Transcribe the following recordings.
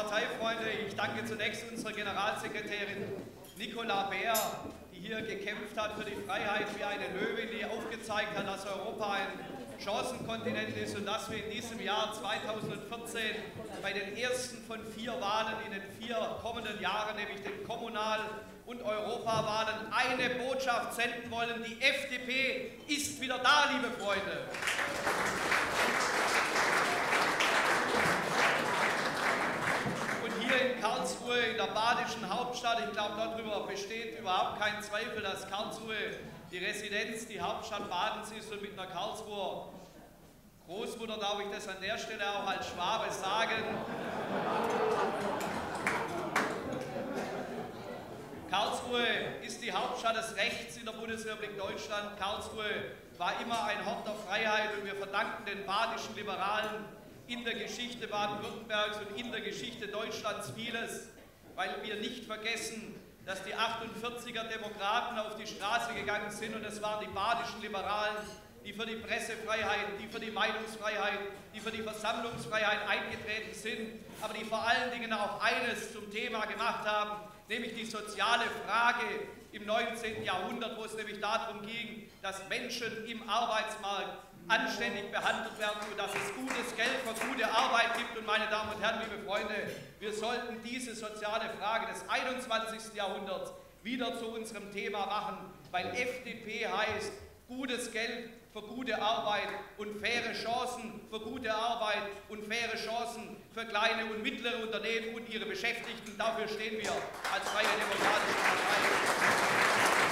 Parteifreunde, ich danke zunächst unserer Generalsekretärin Nicola Beer, die hier gekämpft hat für die Freiheit wie eine Löwin, die aufgezeigt hat, dass Europa ein Chancenkontinent ist und dass wir in diesem Jahr 2014 bei den ersten von 4 Wahlen in den 4 kommenden Jahren, nämlich den Kommunal- und Europawahlen, eine Botschaft senden wollen. Die FDP ist wieder da, liebe Freunde. In Karlsruhe, in der badischen Hauptstadt, ich glaube, darüber besteht überhaupt kein Zweifel, dass Karlsruhe die Residenz, die Hauptstadt Badens ist, und mit einer Karlsruher Großmutter darf ich das an der Stelle auch als Schwabe sagen. Karlsruhe ist die Hauptstadt des Rechts in der Bundesrepublik Deutschland. Karlsruhe war immer ein Hort der Freiheit und wir verdanken den badischen Liberalen in der Geschichte Baden-Württembergs und in der Geschichte Deutschlands vieles, weil wir nicht vergessen, dass die 48er Demokraten auf die Straße gegangen sind und es waren die badischen Liberalen, die für die Pressefreiheit, die für die Meinungsfreiheit, die für die Versammlungsfreiheit eingetreten sind, aber die vor allen Dingen auch eines zum Thema gemacht haben, nämlich die soziale Frage im 19. Jahrhundert, wo es nämlich darum ging, dass Menschen im Arbeitsmarkt anständig behandelt werden und dass es gutes Geld für gute Arbeit gibt. Und meine Damen und Herren, liebe Freunde, wir sollten diese soziale Frage des 21. Jahrhunderts wieder zu unserem Thema machen, weil FDP heißt gutes Geld für gute Arbeit und faire Chancen für gute Arbeit und faire Chancen für kleine und mittlere Unternehmen und ihre Beschäftigten. Dafür stehen wir als Freie Demokratische Partei.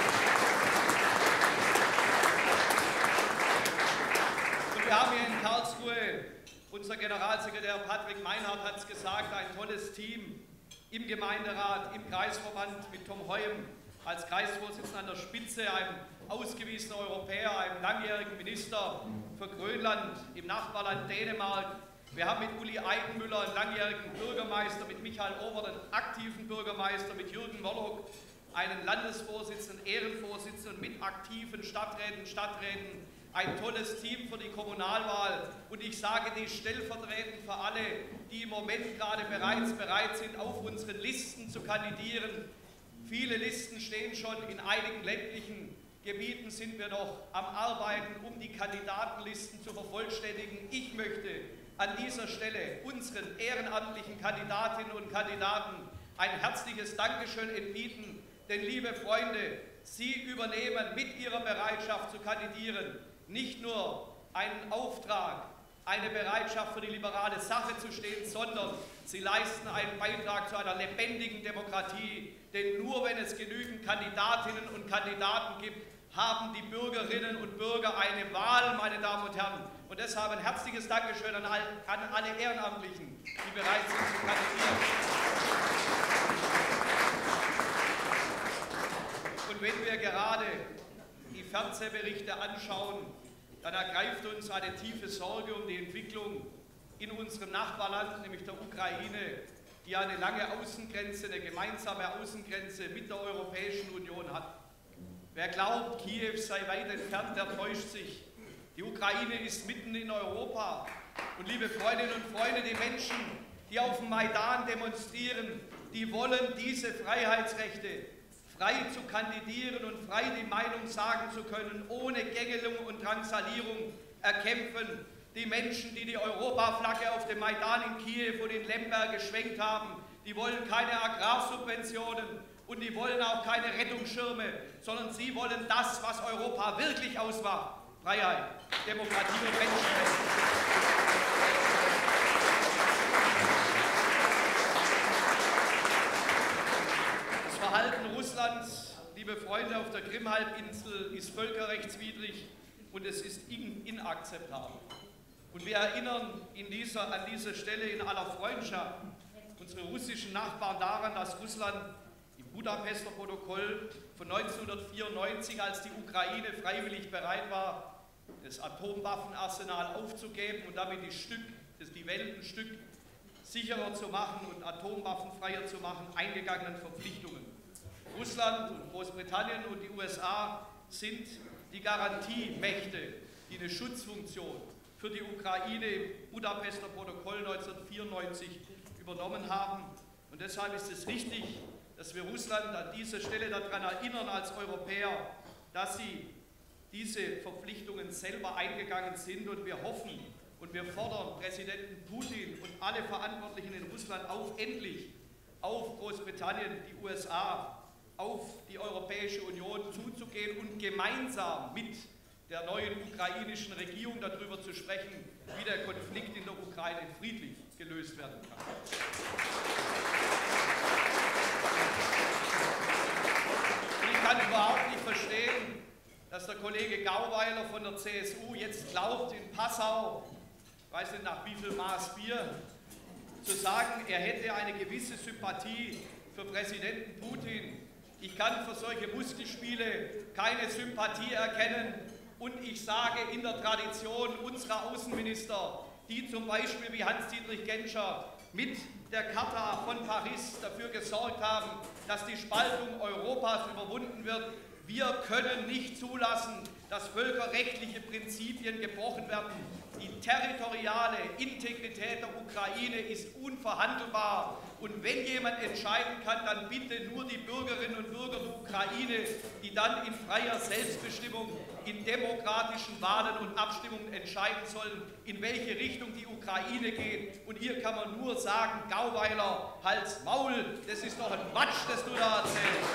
Wir haben hier in Karlsruhe, unser Generalsekretär Patrick Meinhardt hat es gesagt, ein tolles Team im Gemeinderat, im Kreisverband mit Tom Heum als Kreisvorsitzender an der Spitze, einem ausgewiesenen Europäer, einem langjährigen Minister für Grönland im Nachbarland Dänemark. Wir haben mit Uli Eigenmüller einen langjährigen Bürgermeister, mit Michael Obert einen aktiven Bürgermeister, mit Jürgen Wollock einen Landesvorsitzenden, Ehrenvorsitzenden, mit aktiven Stadträten, ein tolles Team für die Kommunalwahl und ich sage dies stellvertretend für alle, die im Moment gerade bereits bereit sind, auf unseren Listen zu kandidieren. Viele Listen stehen schon, in einigen ländlichen Gebieten sind wir noch am Arbeiten, um die Kandidatenlisten zu vervollständigen. Ich möchte an dieser Stelle unseren ehrenamtlichen Kandidatinnen und Kandidaten ein herzliches Dankeschön entbieten, denn liebe Freunde, Sie übernehmen mit Ihrer Bereitschaft zu kandidieren nicht nur einen Auftrag, eine Bereitschaft für die liberale Sache zu stehen, sondern Sie leisten einen Beitrag zu einer lebendigen Demokratie. Denn nur wenn es genügend Kandidatinnen und Kandidaten gibt, haben die Bürgerinnen und Bürger eine Wahl, meine Damen und Herren. Und deshalb ein herzliches Dankeschön an alle Ehrenamtlichen, die bereit sind zu kandidieren. Und wenn wir gerade die Fernsehberichte anschauen, dann ergreift uns eine tiefe Sorge um die Entwicklung in unserem Nachbarland, nämlich der Ukraine, die eine lange Außengrenze, eine gemeinsame Außengrenze mit der Europäischen Union hat. Wer glaubt, Kiew sei weit entfernt, der täuscht sich. Die Ukraine ist mitten in Europa. Und liebe Freundinnen und Freunde, die Menschen, die auf dem Maidan demonstrieren, die wollen diese Freiheitsrechte, frei zu kandidieren und frei die Meinung sagen zu können, ohne Gängelung und Drangsalierung erkämpfen. Die Menschen, die die Europaflagge auf dem Maidan in Kiew und in Lemberg geschwenkt haben, die wollen keine Agrarsubventionen und die wollen auch keine Rettungsschirme, sondern sie wollen das, was Europa wirklich ausmacht: Freiheit, Demokratie und Menschenrechte. Das Verhalten Russlands, liebe Freunde, auf der Krim-Halbinsel ist völkerrechtswidrig und es ist inakzeptabel. Und wir erinnern an dieser Stelle in aller Freundschaft unsere russischen Nachbarn daran, dass Russland im Budapester Protokoll von 1994, als die Ukraine freiwillig bereit war, das Atomwaffenarsenal aufzugeben und damit die Welt ein Stück sicherer zu machen und atomwaffenfreier zu machen, eingegangenen Verpflichtungen. Russland und Großbritannien und die USA sind die Garantiemächte, die eine Schutzfunktion für die Ukraine im Budapester Protokoll 1994 übernommen haben. Und deshalb ist es richtig, dass wir Russland an dieser Stelle daran erinnern als Europäer, dass sie diese Verpflichtungen selber eingegangen sind. Und wir hoffen und wir fordern Präsidenten Putin und alle Verantwortlichen in Russland auf, endlich auf Großbritannien, die USA, auf die Europäische Union zuzugehen und gemeinsam mit der neuen ukrainischen Regierung darüber zu sprechen, wie der Konflikt in der Ukraine friedlich gelöst werden kann. Und ich kann überhaupt nicht verstehen, dass der Kollege Gauweiler von der CSU jetzt glaubt, in Passau, ich weiß nicht nach wie viel Maß Bier, zu sagen, er hätte eine gewisse Sympathie für Präsidenten Putin. Ich kann für solche Muskelspiele keine Sympathie erkennen und ich sage, in der Tradition unserer Außenminister, die zum Beispiel wie Hans-Dietrich Genscher mit der Charta von Paris dafür gesorgt haben, dass die Spaltung Europas überwunden wird. Wir können nicht zulassen, dass völkerrechtliche Prinzipien gebrochen werden. Die territoriale Integrität der Ukraine ist unverhandelbar. Und wenn jemand entscheiden kann, dann bitte nur die Bürgerinnen und Bürger der Ukraine, die dann in freier Selbstbestimmung, in demokratischen Wahlen und Abstimmungen entscheiden sollen, in welche Richtung die Ukraine geht. Und hier kann man nur sagen, Gauweiler, Hals, Maul, das ist doch ein Quatsch, das du da erzählst.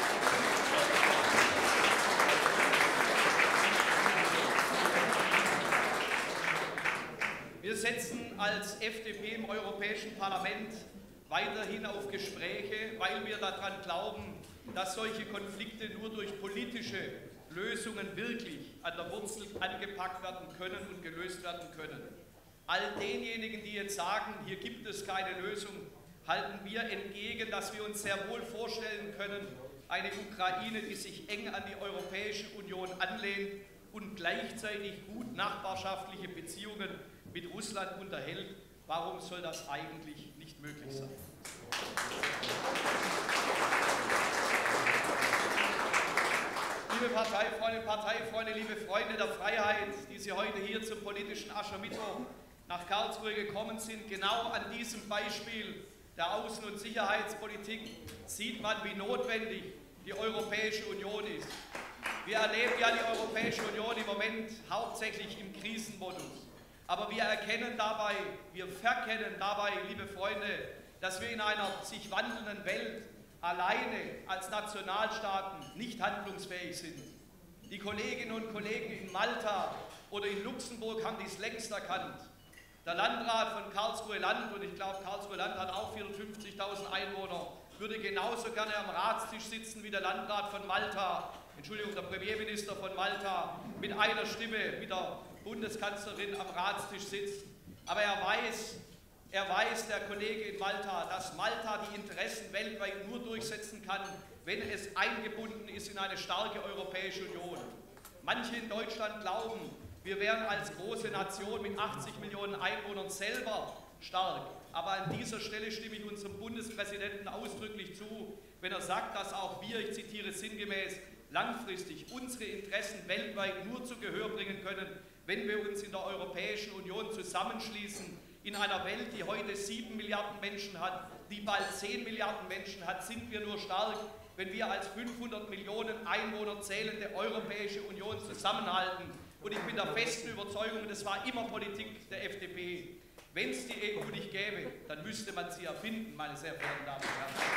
Wir setzen als FDP im Europäischen Parlament weiterhin auf Gespräche, weil wir daran glauben, dass solche Konflikte nur durch politische Lösungen wirklich an der Wurzel angepackt werden können und gelöst werden können. All denjenigen, die jetzt sagen, hier gibt es keine Lösung, halten wir entgegen, dass wir uns sehr wohl vorstellen können, eine Ukraine, die sich eng an die Europäische Union anlehnt und gleichzeitig gut nachbarschaftliche Beziehungen mit Russland unterhält. Warum soll das eigentlich nicht möglich sein? Liebe Parteifreunde, liebe Freunde der Freiheit, die Sie heute hier zum politischen Aschermittwoch nach Karlsruhe gekommen sind, genau an diesem Beispiel der Außen- und Sicherheitspolitik sieht man, wie notwendig die Europäische Union ist. Wir erleben ja die Europäische Union im Moment hauptsächlich im Krisenmodus. Aber wir verkennen dabei, liebe Freunde, dass wir in einer sich wandelnden Welt alleine als Nationalstaaten nicht handlungsfähig sind. Die Kolleginnen und Kollegen in Malta oder in Luxemburg haben dies längst erkannt. Der Landrat von Karlsruhe-Land, und ich glaube, Karlsruhe-Land hat auch 450.000 Einwohner, würde genauso gerne am Ratstisch sitzen wie der Landrat von Malta, der Premierminister von Malta, mit einer Stimme, mit der Bundeskanzlerin am Ratstisch sitzt. Aber er weiß, der Kollege in Malta, dass Malta die Interessen weltweit nur durchsetzen kann, wenn es eingebunden ist in eine starke Europäische Union. Manche in Deutschland glauben, wir wären als große Nation mit 80 Millionen Einwohnern selber stark. Aber an dieser Stelle stimme ich unserem Bundespräsidenten ausdrücklich zu, wenn er sagt, dass auch wir, ich zitiere sinngemäß, langfristig unsere Interessen weltweit nur zu Gehör bringen können, wenn wir uns in der Europäischen Union zusammenschließen. In einer Welt, die heute 7 Milliarden Menschen hat, die bald 10 Milliarden Menschen hat, sind wir nur stark, wenn wir als 500 Millionen Einwohner zählende Europäische Union zusammenhalten. Und ich bin der festen Überzeugung, und das war immer Politik der FDP, wenn es die EU nicht gäbe, dann müsste man sie erfinden, meine sehr verehrten Damen und Herren.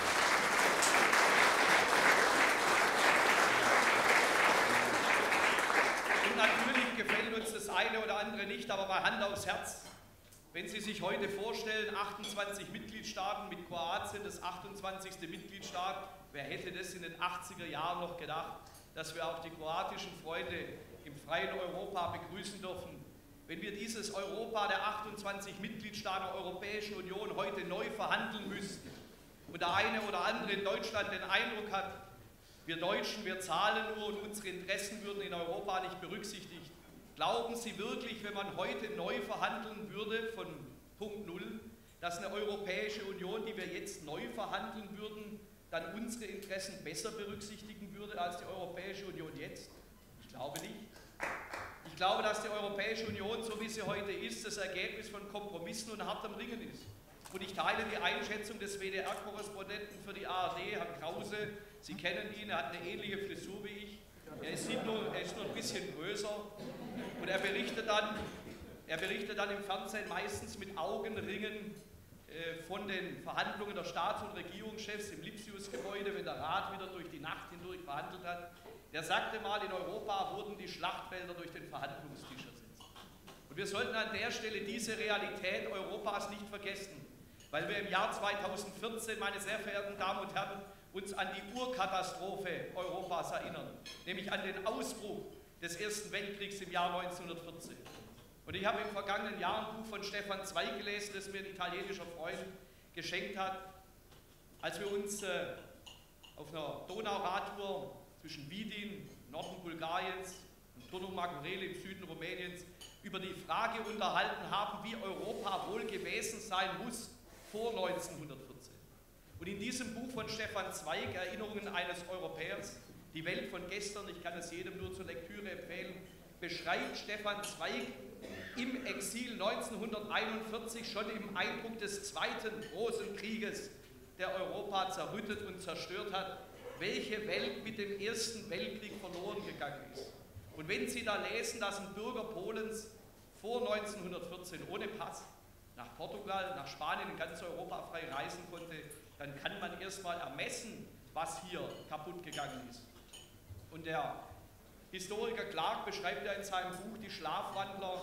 Und natürlich gefällt uns das eine oder andere nicht, aber bei Hand aufs Herz. Wenn Sie sich heute vorstellen, 28 Mitgliedstaaten mit Kroatien, das 28. Mitgliedstaat, wer hätte das in den 80er Jahren noch gedacht, dass wir auch die kroatischen Freunde im freien Europa begrüßen dürfen. Wenn wir dieses Europa der 28 Mitgliedstaaten der Europäischen Union heute neu verhandeln müssten und der eine oder andere in Deutschland den Eindruck hat, wir Deutschen, wir zahlen nur und unsere Interessen würden in Europa nicht berücksichtigt. Glauben Sie wirklich, wenn man heute neu verhandeln würde von Punkt Null, dass eine Europäische Union, die wir jetzt neu verhandeln würden, dann unsere Interessen besser berücksichtigen würde als die Europäische Union jetzt? Ich glaube nicht. Ich glaube, dass die Europäische Union, so wie sie heute ist, das Ergebnis von Kompromissen und hartem Ringen ist. Und ich teile die Einschätzung des WDR-Korrespondenten für die ARD, Herrn Krause. Sie kennen ihn, er hat eine ähnliche Frisur wie ich. Er ist nur ein bisschen größer. Und er berichtet dann im Fernsehen meistens mit Augenringen von den Verhandlungen der Staats- und Regierungschefs im Lipsius-Gebäude, wenn der Rat wieder durch die Nacht hindurch verhandelt hat. Der sagte mal, in Europa wurden die Schlachtfelder durch den Verhandlungstisch ersetzt. Und wir sollten an der Stelle diese Realität Europas nicht vergessen, weil wir im Jahr 2014, meine sehr verehrten Damen und Herren, uns an die Urkatastrophe Europas erinnern, nämlich an den Ausbruch des Ersten Weltkriegs im Jahr 1914. Und ich habe im vergangenen Jahr ein Buch von Stefan Zweig gelesen, das mir ein italienischer Freund geschenkt hat, als wir uns auf einer Donauradtour zwischen Widin, Norden Bulgariens, und Turnu Măgurele im Süden Rumäniens über die Frage unterhalten haben, wie Europa wohl gewesen sein muss vor 1914. Und in diesem Buch von Stefan Zweig, Erinnerungen eines Europäers, die Welt von gestern, ich kann es jedem nur zur Lektüre empfehlen, beschreibt Stefan Zweig im Exil 1941 schon im Eindruck des Zweiten großen Krieges, der Europa zerrüttet und zerstört hat, welche Welt mit dem Ersten Weltkrieg verloren gegangen ist. Und wenn Sie da lesen, dass ein Bürger Polens vor 1914 ohne Pass nach Portugal, nach Spanien, in ganz Europa frei reisen konnte, dann kann man erstmal ermessen, was hier kaputt gegangen ist. Und der Historiker Clark beschreibt ja in seinem Buch Die Schlafwandler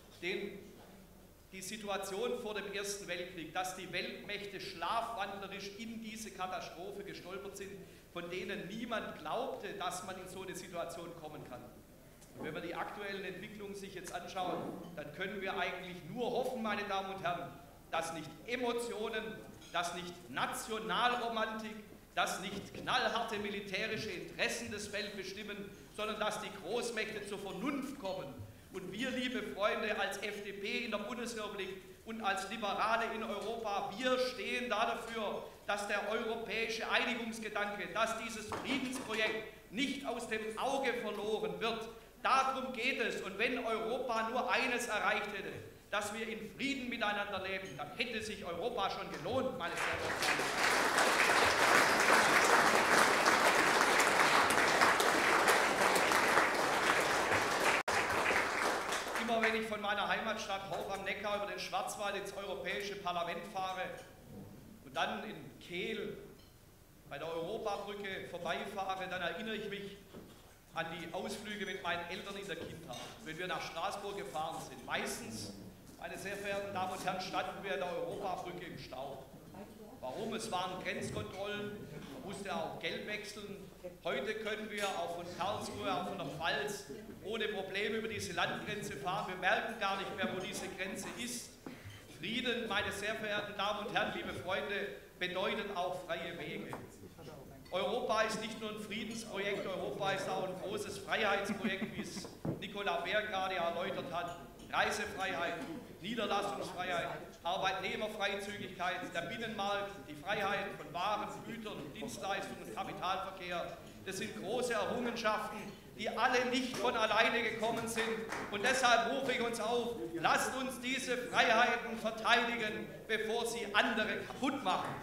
die Situation vor dem Ersten Weltkrieg, dass die Weltmächte schlafwandlerisch in diese Katastrophe gestolpert sind, von denen niemand glaubte, dass man in so eine Situation kommen kann. Und wenn wir die aktuellen Entwicklungen sich jetzt anschauen, dann können wir eigentlich nur hoffen, meine Damen und Herren, dass nicht Emotionen, dass nicht Nationalromantik, dass nicht knallharte militärische Interessen des Welt bestimmen, sondern dass die Großmächte zur Vernunft kommen. Und wir, liebe Freunde, als FDP in der Bundesrepublik und als Liberale in Europa, wir stehen da dafür, dass der europäische Einigungsgedanke, dass dieses Friedensprojekt nicht aus dem Auge verloren wird. Darum geht es. Und wenn Europa nur eines erreicht hätte, dass wir in Frieden miteinander leben, dann hätte sich Europa schon gelohnt, meine sehr verehrten Damen und Herren. Immer wenn ich von meiner Heimatstadt Horb am Neckar über den Schwarzwald ins Europäische Parlament fahre und dann in Kehl bei der Europabrücke vorbeifahre, dann erinnere ich mich an die Ausflüge mit meinen Eltern in der Kindheit, wenn wir nach Straßburg gefahren sind. Meistens, meine sehr verehrten Damen und Herren, standen wir an der Europabrücke im Stau. Warum? Es waren Grenzkontrollen, man musste auch Geld wechseln. Heute können wir auch von Karlsruhe, auch von der Pfalz, ohne Probleme über diese Landgrenze fahren. Wir merken gar nicht mehr, wo diese Grenze ist. Frieden, meine sehr verehrten Damen und Herren, liebe Freunde, bedeutet auch freie Wege. Europa ist nicht nur ein Friedensprojekt, Europa ist auch ein großes Freiheitsprojekt, wie es Nicola Beer gerade erläutert hat. Reisefreiheit, Niederlassungsfreiheit, Arbeitnehmerfreizügigkeit, der Binnenmarkt, die Freiheit von Waren, Gütern, Dienstleistungen und Kapitalverkehr. Das sind große Errungenschaften, die alle nicht von alleine gekommen sind. Und deshalb rufe ich uns auf, lasst uns diese Freiheiten verteidigen, bevor sie andere kaputt machen.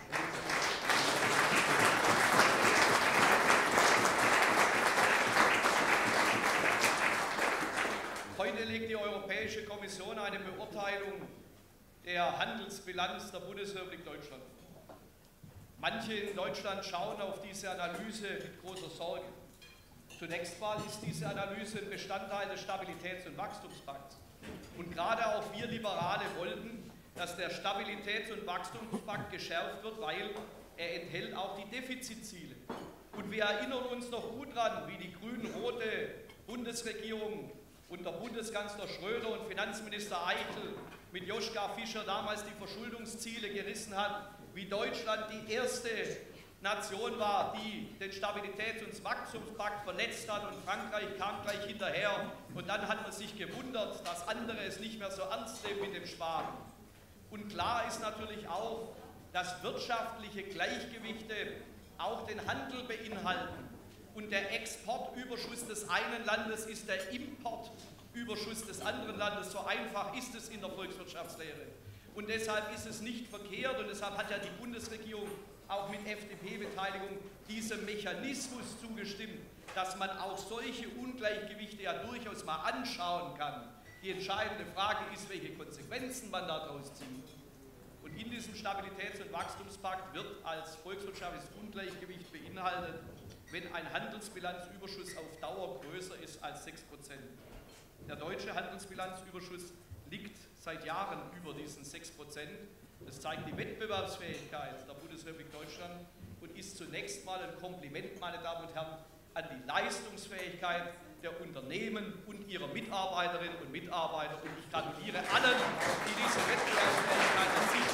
Heute legt die Europäische Kommission eine Beurteilung der Handelsbilanz der Bundesrepublik Deutschland vor. Manche in Deutschland schauen auf diese Analyse mit großer Sorge. Zunächst mal ist diese Analyse ein Bestandteil des Stabilitäts- und Wachstumspakts. Und gerade auch wir Liberale wollten, dass der Stabilitäts- und Wachstumspakt geschärft wird, weil er enthält auch die Defizitziele. Und wir erinnern uns noch gut daran, wie die grün-rote Bundesregierung unter Bundeskanzler Schröder und Finanzminister Eichel mit Joschka Fischer damals die Verschuldungsziele gerissen hat, wie Deutschland die erste Nation war, die den Stabilitäts- und Wachstumspakt verletzt hat, und Frankreich kam gleich hinterher, und dann hat man sich gewundert, dass andere es nicht mehr so ernst nehmen mit dem Sparen. Und klar ist natürlich auch, dass wirtschaftliche Gleichgewichte auch den Handel beinhalten. Und der Exportüberschuss des einen Landes ist der Importüberschuss des anderen Landes. So einfach ist es in der Volkswirtschaftslehre. Und deshalb ist es nicht verkehrt und deshalb hat ja die Bundesregierung auch mit FDP-Beteiligung diesem Mechanismus zugestimmt, dass man auch solche Ungleichgewichte ja durchaus mal anschauen kann. Die entscheidende Frage ist, welche Konsequenzen man daraus zieht. Und in diesem Stabilitäts- und Wachstumspakt wird als volkswirtschaftliches Ungleichgewicht beinhaltet, wenn ein Handelsbilanzüberschuss auf Dauer größer ist als 6%. Der deutsche Handelsbilanzüberschuss liegt seit Jahren über diesen 6%. Das zeigt die Wettbewerbsfähigkeit der Bundesrepublik Deutschland und ist zunächst mal ein Kompliment, meine Damen und Herren, an die Leistungsfähigkeit der Unternehmen und ihrer Mitarbeiterinnen und Mitarbeiter. Und ich gratuliere allen, die diese Wettbewerbsfähigkeit erzielt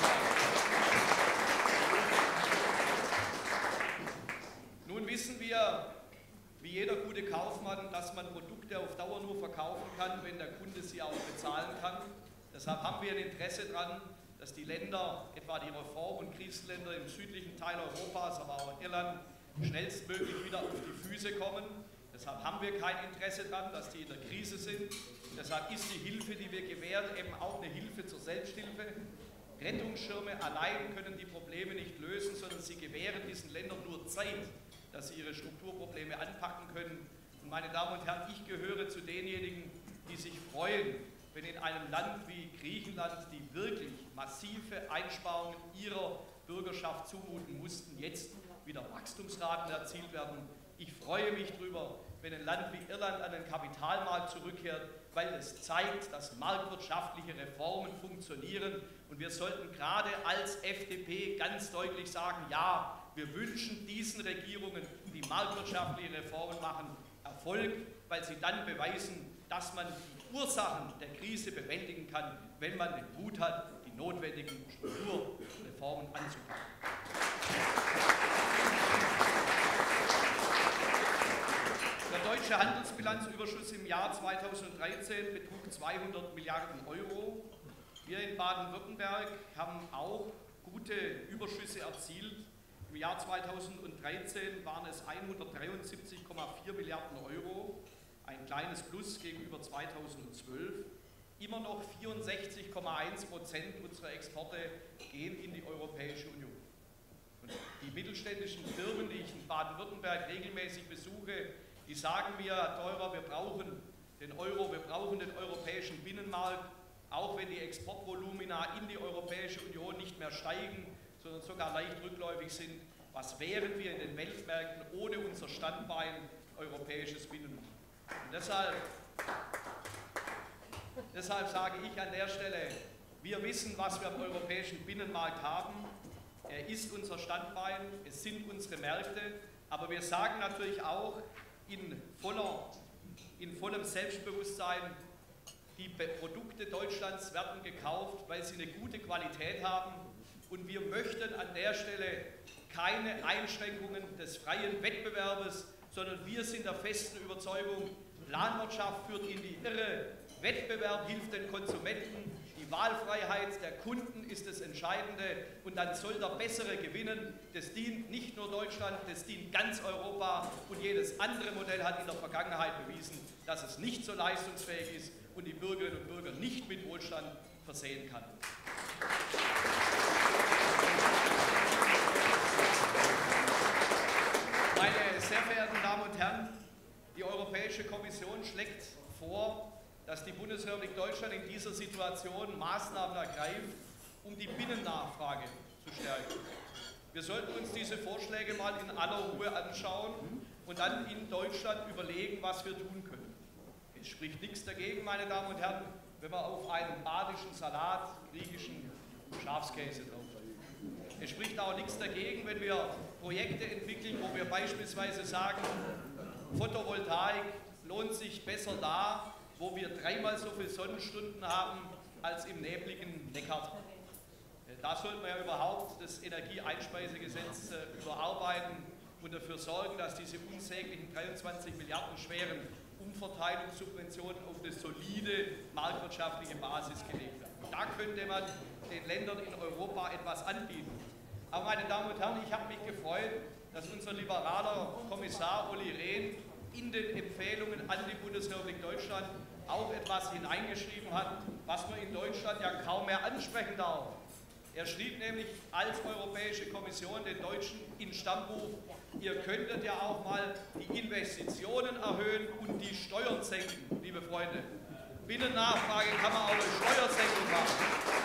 haben. Nun wissen wir, wie jeder gute Kaufmann, dass man Produkte auf Dauer nur verkaufen kann, wenn der Kunde sie auch bezahlen kann. Deshalb haben wir ein Interesse daran, dass die Länder, etwa die Reform- und Krisenländer im südlichen Teil Europas, aber auch Irland, schnellstmöglich wieder auf die Füße kommen. Deshalb haben wir kein Interesse daran, dass die in der Krise sind. Deshalb ist die Hilfe, die wir gewähren, eben auch eine Hilfe zur Selbsthilfe. Rettungsschirme allein können die Probleme nicht lösen, sondern sie gewähren diesen Ländern nur Zeit, dass sie ihre Strukturprobleme anpacken können. Und meine Damen und Herren, ich gehöre zu denjenigen, die sich freuen, wenn in einem Land wie Griechenland, die wirklich massive Einsparungen ihrer Bürgerschaft zumuten mussten, jetzt wieder Wachstumsraten erzielt werden. Ich freue mich darüber, wenn ein Land wie Irland an den Kapitalmarkt zurückkehrt, weil es zeigt, dass marktwirtschaftliche Reformen funktionieren. Und wir sollten gerade als FDP ganz deutlich sagen, ja, wir wünschen diesen Regierungen, die marktwirtschaftliche Reformen machen, Erfolg, weil sie dann beweisen, dass man die Ursachen der Krise bewältigen kann, wenn man den Mut hat, die notwendigen Strukturreformen anzupacken. Der deutsche Handelsbilanzüberschuss im Jahr 2013 betrug 200 Milliarden Euro. Wir in Baden-Württemberg haben auch gute Überschüsse erzielt. Im Jahr 2013 waren es 173,4 Milliarden Euro, ein kleines Plus gegenüber 2012. Immer noch 64,1% unserer Exporte gehen in die Europäische Union. Und die mittelständischen Firmen, die ich in Baden-Württemberg regelmäßig besuche, die sagen mir, Herr Theurer, wir brauchen den Euro, wir brauchen den europäischen Binnenmarkt, auch wenn die Exportvolumina in die Europäische Union nicht mehr steigen, sondern sogar leicht rückläufig sind. Was wären wir in den Weltmärkten ohne unser Standbein europäisches Binnenmarkt? Und deshalb sage ich an der Stelle, wir wissen, was wir am europäischen Binnenmarkt haben. Er ist unser Standbein, es sind unsere Märkte, aber wir sagen natürlich auch in vollem Selbstbewusstsein, die Produkte Deutschlands werden gekauft, weil sie eine gute Qualität haben. Und wir möchten an der Stelle keine Einschränkungen des freien Wettbewerbes, sondern wir sind der festen Überzeugung, Planwirtschaft führt in die Irre, Wettbewerb hilft den Konsumenten, die Wahlfreiheit der Kunden ist das Entscheidende und dann soll der Bessere gewinnen. Das dient nicht nur Deutschland, das dient ganz Europa und jedes andere Modell hat in der Vergangenheit bewiesen, dass es nicht so leistungsfähig ist und die Bürgerinnen und Bürger nicht mit Wohlstand versehen kann. Meine sehr verehrten Damen und Herren, die Europäische Kommission schlägt vor, dass die Bundesrepublik Deutschland in dieser Situation Maßnahmen ergreift, um die Binnennachfrage zu stärken. Wir sollten uns diese Vorschläge mal in aller Ruhe anschauen und dann in Deutschland überlegen, was wir tun können. Es spricht nichts dagegen, meine Damen und Herren, wenn wir auf einen badischen Salat griechischen Schafskäse drauf tun. Es spricht auch nichts dagegen, wenn wir Projekte entwickeln, wo wir beispielsweise sagen, Photovoltaik lohnt sich besser da, wo wir 3-mal so viele Sonnenstunden haben als im nebligen Neckartal. Da sollten wir ja überhaupt das Energieeinspeisegesetz überarbeiten und dafür sorgen, dass diese unsäglichen 23 Milliarden schweren Umverteilungssubventionen auf eine solide marktwirtschaftliche Basis gelegt werden. Da könnte man den Ländern in Europa etwas anbieten. Aber meine Damen und Herren, ich habe mich gefreut, dass unser liberaler Kommissar Olli Rehn in den Empfehlungen an die Bundesrepublik Deutschland auch etwas hineingeschrieben hat, was man in Deutschland ja kaum mehr ansprechen darf. Er schrieb nämlich als Europäische Kommission den Deutschen ins Stammbuch, ihr könntet ja auch mal die Investitionen erhöhen und die Steuern senken, liebe Freunde. Binnennachfrage kann man auch eine Steuersenkung machen.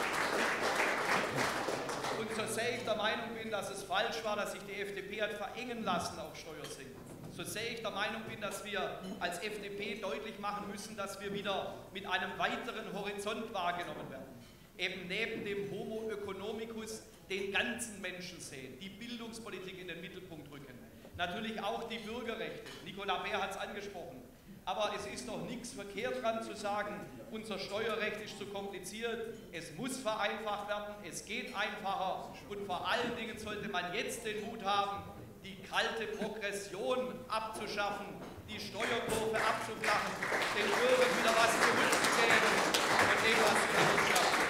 Und so sehr ich der Meinung bin, dass es falsch war, dass sich die FDP hat verengen lassen auf Steuersenkung, so sehr ich der Meinung bin, dass wir als FDP deutlich machen müssen, dass wir wieder mit einem weiteren Horizont wahrgenommen werden. Eben neben dem Homo economicus den ganzen Menschen sehen, die Bildungspolitik in den Mittelpunkt rücken. Natürlich auch die Bürgerrechte. Nicola Beer hat es angesprochen. Aber es ist doch nichts verkehrt dran zu sagen, unser Steuerrecht ist zu kompliziert, es muss vereinfacht werden, es geht einfacher und vor allen Dingen sollte man jetzt den Mut haben, die kalte Progression abzuschaffen, die Steuerkurve abzuflachen, den Bürgern wieder was zurückzugeben und dem, was sie erwirtschaftet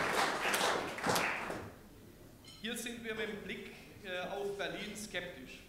haben. Hier sind wir mit dem Blick auf Berlin skeptisch.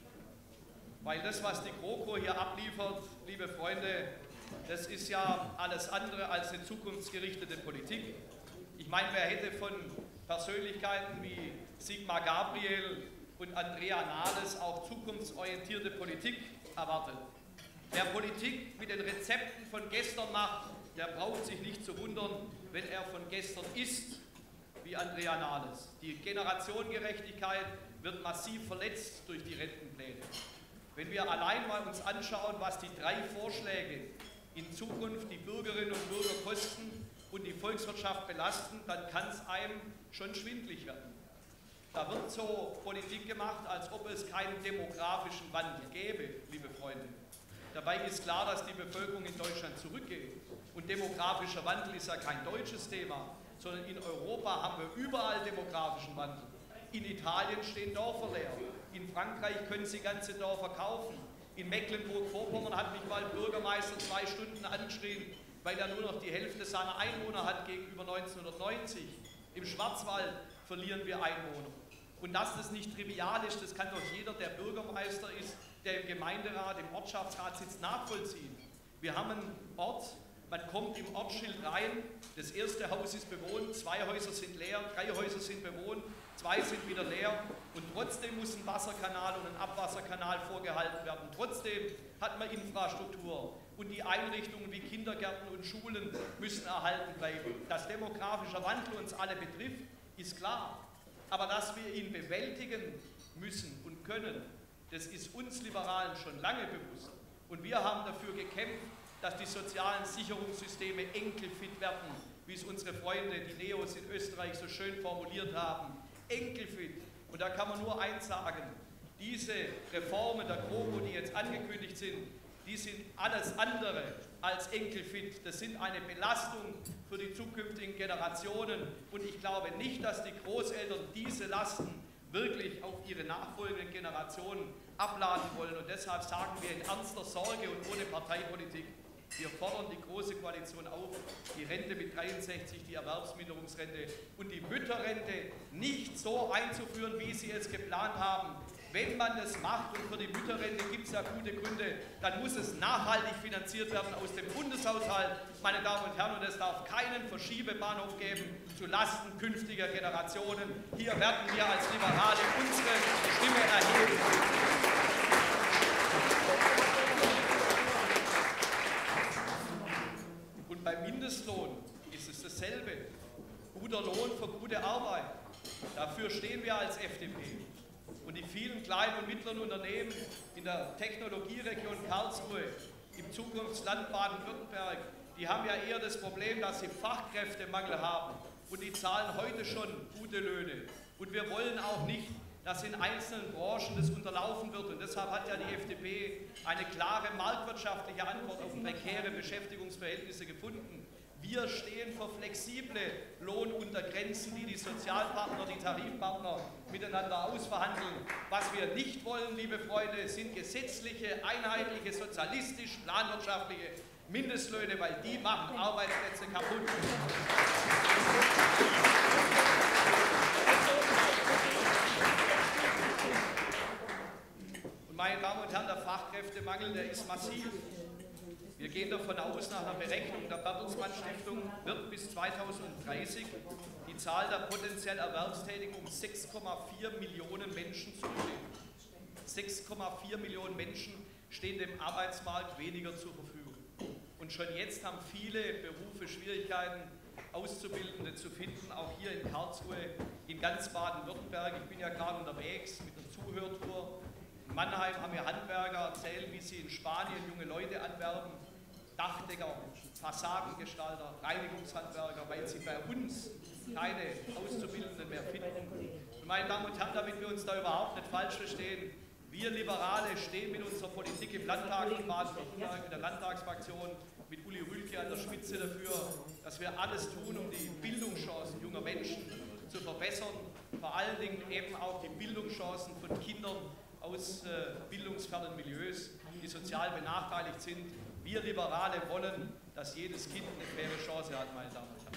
Weil das, was die GroKo hier abliefert, liebe Freunde, das ist ja alles andere als eine zukunftsgerichtete Politik. Ich meine, wer hätte von Persönlichkeiten wie Sigmar Gabriel und Andrea Nahles auch zukunftsorientierte Politik erwartet? Wer Politik mit den Rezepten von gestern macht, der braucht sich nicht zu wundern, wenn er von gestern ist, wie Andrea Nahles. Die Generationengerechtigkeit wird massiv verletzt durch die Rentenpläne. Wenn wir allein mal uns anschauen, was die 3 Vorschläge in Zukunft die Bürgerinnen und Bürger kosten und die Volkswirtschaft belasten, dann kann es einem schon schwindlig werden. Da wird so Politik gemacht, als ob es keinen demografischen Wandel gäbe, liebe Freunde. Dabei ist klar, dass die Bevölkerung in Deutschland zurückgeht. Und demografischer Wandel ist ja kein deutsches Thema, sondern in Europa haben wir überall demografischen Wandel. In Italien stehen Dörfer leer. In Frankreich können sie ganze Dörfer kaufen. In Mecklenburg-Vorpommern hat mich mal ein Bürgermeister 2 Stunden angeschrien, weil er nur noch die Hälfte seiner Einwohner hat gegenüber 1990. Im Schwarzwald verlieren wir Einwohner. Und dass das nicht trivial ist, das kann doch jeder, der Bürgermeister ist, der im Gemeinderat, im Ortschaftsrat sitzt, nachvollziehen. Wir haben einen Ort, man kommt im Ortsschild rein, das erste Haus ist bewohnt, 2 Häuser sind leer, 3 Häuser sind bewohnt, 2 sind wieder leer und trotzdem muss ein Wasserkanal und ein Abwasserkanal vorgehalten werden. Trotzdem hat man Infrastruktur und die Einrichtungen wie Kindergärten und Schulen müssen erhalten bleiben. Dass demografischer Wandel uns alle betrifft, ist klar. Aber dass wir ihn bewältigen müssen und können, das ist uns Liberalen schon lange bewusst. Und wir haben dafür gekämpft, dass die sozialen Sicherungssysteme enkelfit werden, wie es unsere Freunde, die Neos in Österreich, so schön formuliert haben. Enkelfit. Und da kann man nur eins sagen, diese Reformen der GroKo, die jetzt angekündigt sind, die sind alles andere als enkelfit. Das sind eine Belastung für die zukünftigen Generationen. Und ich glaube nicht, dass die Großeltern diese Lasten wirklich auf ihre nachfolgenden Generationen abladen wollen. Und deshalb sagen wir in ernster Sorge und ohne Parteipolitik, wir fordern die Große Koalition auf, die Rente mit 63, die Erwerbsminderungsrente und die Mütterrente nicht so einzuführen, wie sie es geplant haben. Wenn man das macht, und für die Mütterrente gibt es ja gute Gründe, dann muss es nachhaltig finanziert werden aus dem Bundeshaushalt, meine Damen und Herren, und es darf keinen Verschiebebahnhof geben zu Lasten künftiger Generationen. Hier werden wir als Liberale unsere Stimme erheben. Und beim Mindestlohn ist es dasselbe. Guter Lohn für gute Arbeit. Dafür stehen wir als FDP. Und die vielen kleinen und mittleren Unternehmen in der Technologieregion Karlsruhe, im Zukunftsland Baden-Württemberg, die haben ja eher das Problem, dass sie Fachkräftemangel haben. Und die zahlen heute schon gute Löhne. Und wir wollen auch nicht, dass in einzelnen Branchen das unterlaufen wird. Und deshalb hat ja die FDP eine klare marktwirtschaftliche Antwort auf prekäre Beschäftigungsverhältnisse gefunden. Wir stehen für flexible Lohnuntergrenzen, die die Sozialpartner, die Tarifpartner miteinander ausverhandeln. Was wir nicht wollen, liebe Freunde, sind gesetzliche, einheitliche, sozialistisch, planwirtschaftliche Mindestlöhne, weil die machen Arbeitsplätze kaputt. Und meine Damen und Herren, der Fachkräftemangel, der ist massiv. Wir gehen davon aus, nach einer Berechnung der Bertelsmann Stiftung wird bis 2030 die Zahl der potenziell Erwerbstätigen um 6,4 Millionen Menschen zunehmend. 6,4 Millionen Menschen stehen dem Arbeitsmarkt weniger zur Verfügung. Und schon jetzt haben viele Berufe Schwierigkeiten, Auszubildende zu finden, auch hier in Karlsruhe, in ganz Baden-Württemberg. Ich bin ja gerade unterwegs mit einer Zuhörtour. In Mannheim haben mir Handwerker erzählt, wie sie in Spanien junge Leute anwerben, Dachdecker, Fassadengestalter, Reinigungshandwerker, weil sie bei uns keine Auszubildenden mehr finden. Und meine Damen und Herren, damit wir uns da überhaupt nicht falsch verstehen, wir Liberale stehen mit unserer Politik im Landtag in Baden-Württemberg, in der Landtagsfraktion, mit Uli Rühlke an der Spitze dafür, dass wir alles tun, um die Bildungschancen junger Menschen zu verbessern, vor allen Dingen eben auch die Bildungschancen von Kindern aus bildungsfernen Milieus, die sozial benachteiligt sind. Wir Liberale wollen, dass jedes Kind eine faire Chance hat, meine Damen und Herren.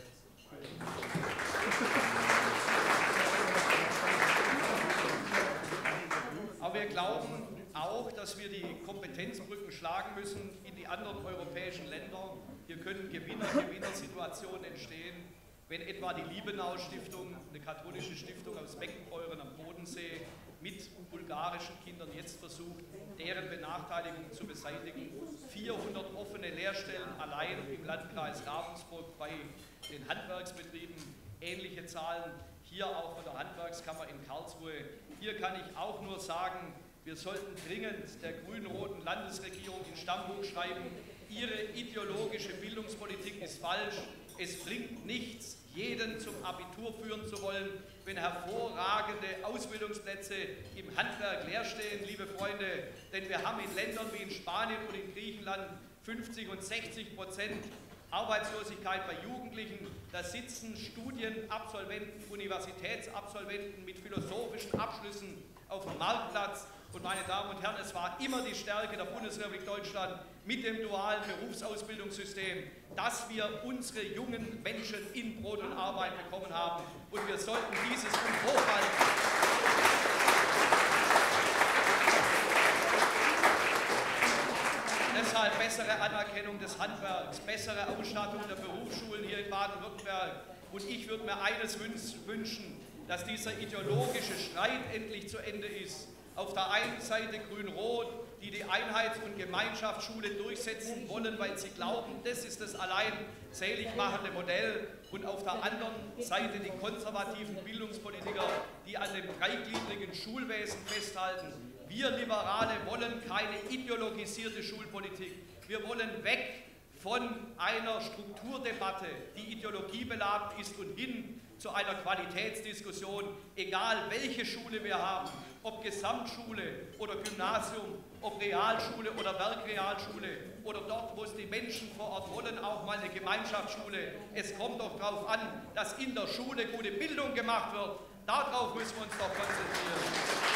Aber wir glauben auch, dass wir die Kompetenzbrücken schlagen müssen in die anderen europäischen Länder. Hier können Gewinner-Gewinner-Situationen entstehen, wenn etwa die Liebenau-Stiftung, eine katholische Stiftung aus Beckenbeuren am Bodensee, mit bulgarischen Kindern jetzt versucht, deren Benachteiligung zu beseitigen. 400 offene Lehrstellen allein im Landkreis Ravensburg bei den Handwerksbetrieben, ähnliche Zahlen hier auch von der Handwerkskammer in Karlsruhe. Hier kann ich auch nur sagen, wir sollten dringend der grün-roten Landesregierung in Stammbuch schreiben, ihre ideologische Bildungspolitik ist falsch, es bringt nichts, jeden zum Abitur führen zu wollen, wenn hervorragende Ausbildungsplätze im Handwerk leer stehen, liebe Freunde, denn wir haben in Ländern wie in Spanien und in Griechenland 50% und 60% Arbeitslosigkeit bei Jugendlichen. Da sitzen Studienabsolventen, Universitätsabsolventen mit philosophischen Abschlüssen auf dem Marktplatz. Und meine Damen und Herren, es war immer die Stärke der Bundesrepublik Deutschland mit dem dualen Berufsausbildungssystem, dass wir unsere jungen Menschen in Brot und Arbeit bekommen haben. Und wir sollten dieses hochhalten. Deshalb bessere Anerkennung des Handwerks, bessere Ausstattung der Berufsschulen hier in Baden-Württemberg. Und ich würde mir eines wünschen, dass dieser ideologische Streit endlich zu Ende ist. Auf der einen Seite Grün-Rot, die die Einheits- und Gemeinschaftsschule durchsetzen wollen, weil sie glauben, das ist das allein selig machende Modell. Und auf der anderen Seite die konservativen Bildungspolitiker, die an dem dreigliedrigen Schulwesen festhalten. Wir Liberale wollen keine ideologisierte Schulpolitik. Wir wollen weg von einer Strukturdebatte, die ideologiebeladen ist, und hin zu einer Qualitätsdiskussion, egal welche Schule wir haben, ob Gesamtschule oder Gymnasium, ob Realschule oder Werkrealschule oder dort, wo es die Menschen vor Ort wollen, auch mal eine Gemeinschaftsschule. Es kommt doch darauf an, dass in der Schule gute Bildung gemacht wird. Darauf müssen wir uns doch konzentrieren.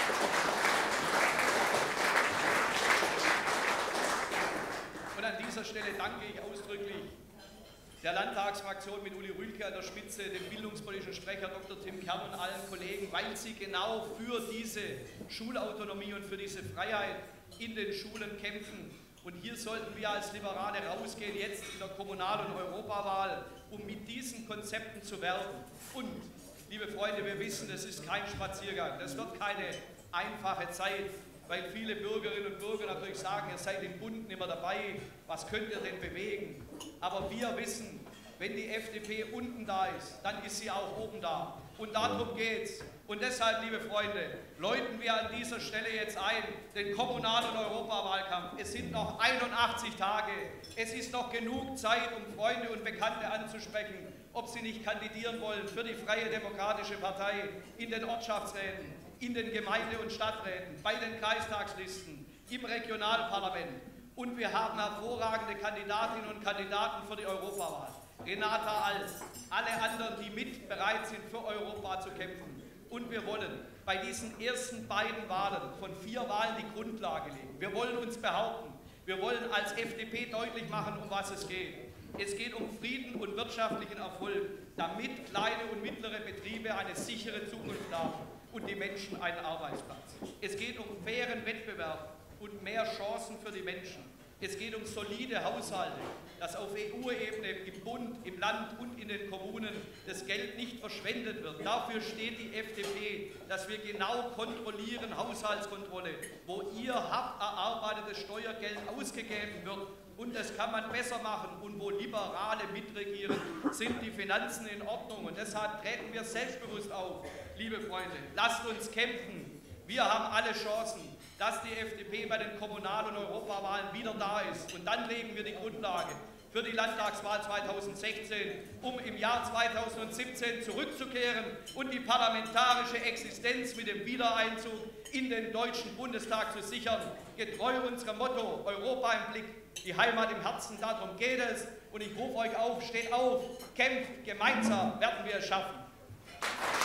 Und an dieser Stelle danke ich ausdrücklich der Landtagsfraktion mit Uli Rühlke an der Spitze, dem bildungspolitischen Sprecher Dr. Tim Kern und allen Kollegen, weil sie genau für diese Schulautonomie und für diese Freiheit in den Schulen kämpfen. Und hier sollten wir als Liberale rausgehen, jetzt in der Kommunal- und Europawahl, um mit diesen Konzepten zu werben. Und, liebe Freunde, wir wissen, das ist kein Spaziergang, das wird keine einfache Zeit, weil viele Bürgerinnen und Bürger natürlich sagen, ihr seid im Bund immer dabei, was könnt ihr denn bewegen? Aber wir wissen, wenn die FDP unten da ist, dann ist sie auch oben da. Und darum geht's. Und deshalb, liebe Freunde, läuten wir an dieser Stelle jetzt ein, den Kommunal- und Europawahlkampf. Es sind noch 81 Tage. Es ist noch genug Zeit, um Freunde und Bekannte anzusprechen, ob sie nicht kandidieren wollen für die Freie Demokratische Partei in den Ortschaftsräten, in den Gemeinde- und Stadträten, bei den Kreistagslisten, im Regionalparlament. Und wir haben hervorragende Kandidatinnen und Kandidaten für die Europawahl. Renata Alt, alle anderen, die mit bereit sind, für Europa zu kämpfen. Und wir wollen bei diesen ersten beiden Wahlen von 4 Wahlen die Grundlage legen. Wir wollen uns behaupten. Wir wollen als FDP deutlich machen, um was es geht. Es geht um Frieden und wirtschaftlichen Erfolg, damit kleine und mittlere Betriebe eine sichere Zukunft haben und die Menschen einen Arbeitsplatz. Es geht um fairen Wettbewerb und mehr Chancen für die Menschen. Es geht um solide Haushalte, dass auf EU-Ebene, im Bund, im Land und in den Kommunen das Geld nicht verschwendet wird. Dafür steht die FDP, dass wir genau kontrollieren, Haushaltskontrolle, wo ihr hart erarbeitetes Steuergeld ausgegeben wird. Und das kann man besser machen. Und wo Liberale mitregieren, sind die Finanzen in Ordnung. Und deshalb treten wir selbstbewusst auf, liebe Freunde. Lasst uns kämpfen. Wir haben alle Chancen, dass die FDP bei den Kommunal- und Europawahlen wieder da ist. Und dann legen wir die Grundlage für die Landtagswahl 2016, um im Jahr 2017 zurückzukehren und die parlamentarische Existenz mit dem Wiedereinzug in den Deutschen Bundestag zu sichern. Getreu unserem Motto, Europa im Blick, die Heimat im Herzen, darum geht es. Und ich rufe euch auf, steht auf, kämpft, gemeinsam werden wir es schaffen.